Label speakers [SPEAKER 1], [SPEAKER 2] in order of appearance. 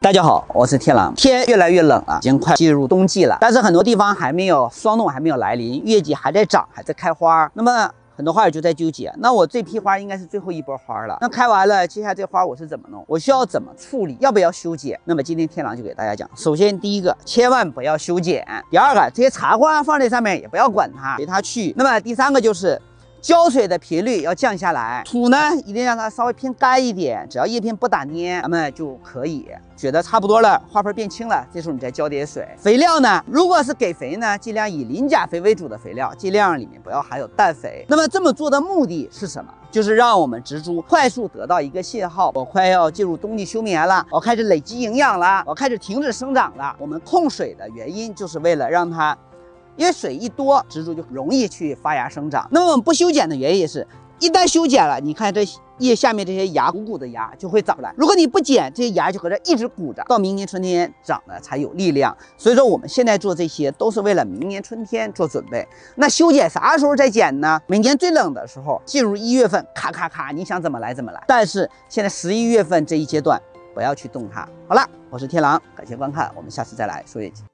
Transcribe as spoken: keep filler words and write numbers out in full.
[SPEAKER 1] 大家好，我是天狼。天越来越冷了，已经快进入冬季了，但是很多地方还没有霜冻还没有来临，月季还在长，还在开花。那么很多花友就在纠结，那我这批花应该是最后一波花了，那开完了，接下来这花我是怎么弄？我需要怎么处理？要不要修剪？那么今天天狼就给大家讲。首先第一个，千万不要修剪；第二个，这些茶花放在上面也不要管它，随它去。那么第三个就是浇水的频率要降下来，土呢一定让它稍微偏干一点，只要叶片不打蔫，咱们就可以觉得差不多了，花盆变青了，这时候你再浇点水。肥料呢，如果是给肥呢，尽量以磷钾肥为主的肥料，尽量里面不要含有氮肥。那么这么做的目的是什么？就是让我们植株快速得到一个信号，我快要进入冬季休眠了，我开始累积营养了，我开始停止生长了。我们控水的原因就是为了让它。因为水一多，植株就容易去发芽生长。那么我们不修剪的原因也是，一旦修剪了，你看这叶下面这些芽鼓鼓的芽就会长来。如果你不剪，这些芽就搁这一直鼓着，到明年春天长得才有力量。所以说我们现在做这些都是为了明年春天做准备。那修剪啥时候再剪呢？每年最冷的时候，进入一月份，咔咔咔，你想怎么来怎么来。但是现在十一月份这一阶段，不要去动它。好了，我是天狼，感谢观看，我们下次再来说业绩。